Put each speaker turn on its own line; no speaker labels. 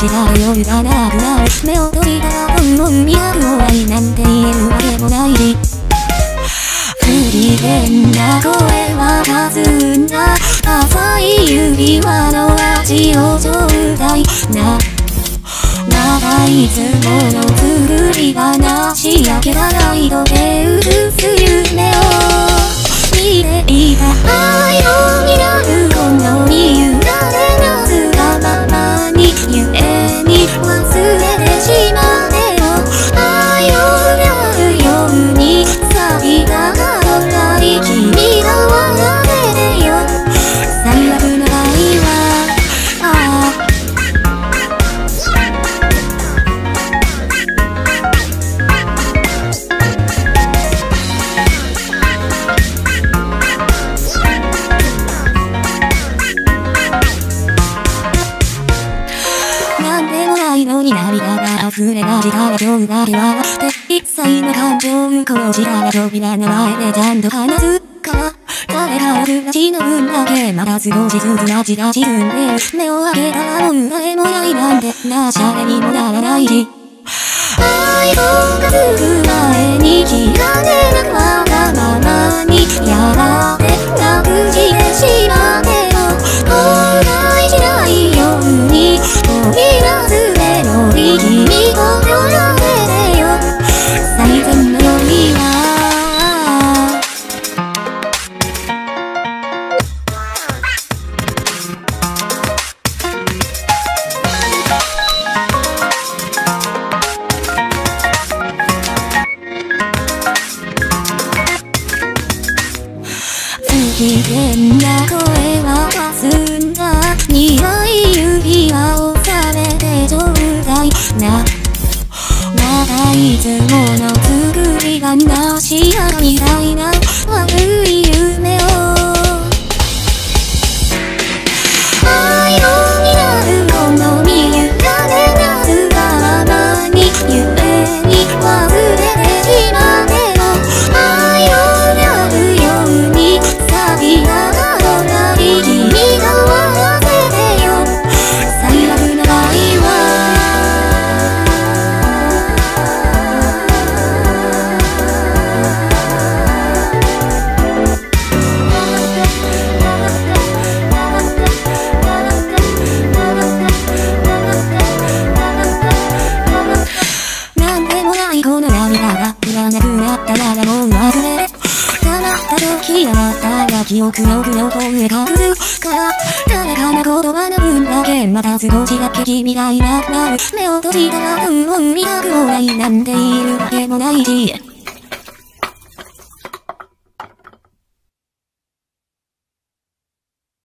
したら夜がなくなる。目を閉じたら本を見たくもないなんて言えるわけもないし、不機嫌な声は弾んだ浅い指輪の味をちょうだいな。まだいつもの作り話だけがないと手映す夢を見ていた。愛を見らるこの身委ねなすがままにゆえに忘れてしまってよ。愛をやるように錆びたからり君が笑っててよ。最悪の場合はのに涙が溢れ出したら今日だけ笑って一切の感情を殺したら扉の前でちゃんと話すから誰か僕たちの分だけまた少しずつ街が沈んでる。目を開けたらもう誰もないなんてなしゃれにもならないし、愛とかつく前に気がねなくわがままにやがてなくしてしまってよ。後悔しないように扉ずれのり君と呼られてよ。最善の夜は不機嫌な声は霞んだ苦い指輪をさめてちょうだいな。まだいつもの作りがなしやかみたいな悪い夢を愛をになるこの身委ねなすがままにゆえに忘れてしまってよ。愛をやるように錆びた隣君が笑っててよ。最悪の場合はなんでもないこの涙がいらなくなったならもう忘れる。たまった時あなたが記憶の奥の方へ隠すから誰かの言葉の分だけまた少しだけ君がいなくなる。目を閉じたら本を見たくもないなんて言えるわけもないし、